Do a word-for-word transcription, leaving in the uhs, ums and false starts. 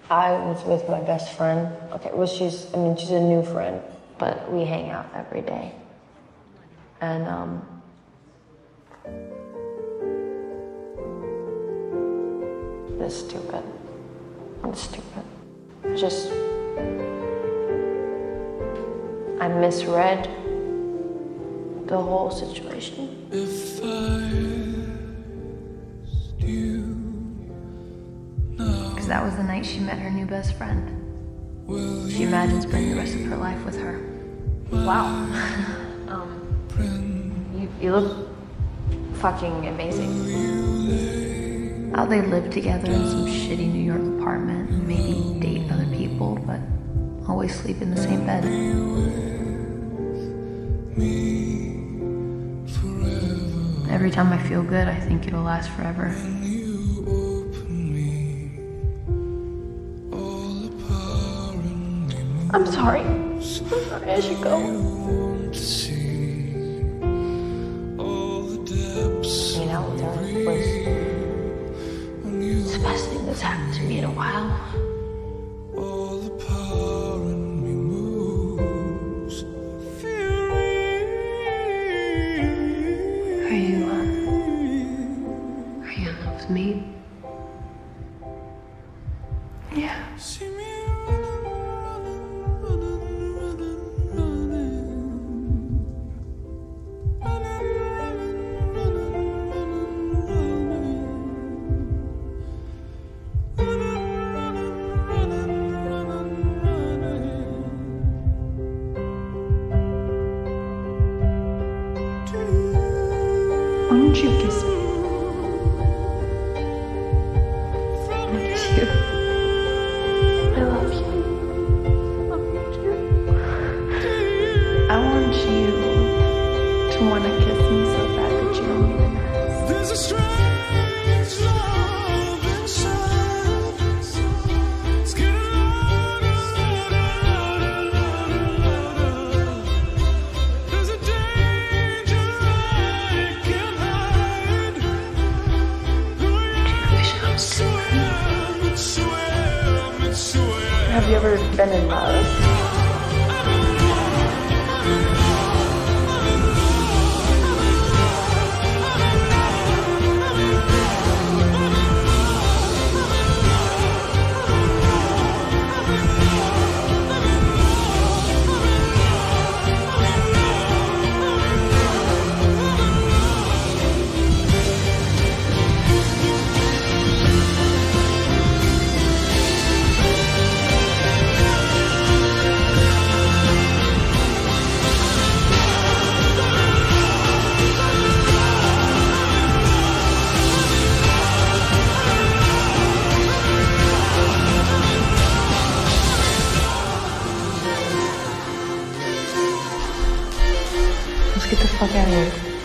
I was with my best friend. Okay, well, she's, I mean, she's a new friend, but we hang out every day. And, um, it's stupid. It's stupid. I just, I misread the whole situation. If I asked you now, because that was the night she met her new best friend. She imagines spending the rest of her life with her. Wow. um, you, you look fucking amazing. How they live together in some shitty New York apartment and maybe date other people, but always sleep in the same bed. Every time I feel good, I think it'll last forever. I'm sorry. I'm sorry, I should go. You know, that was the best thing that's happened to me in a while. Are you, um, are you in love with me? Yeah. Why don't you kiss me? I kiss you. I love you. I love you too. I want you to want to kiss me so bad that you don't even ask. there's a strange love inside. It's getting louder, louder, louder, louder. There's a danger I can't hide. Do you wish I was Swim, swim, swim. Have you ever been in love? Let's get the fuck out of here.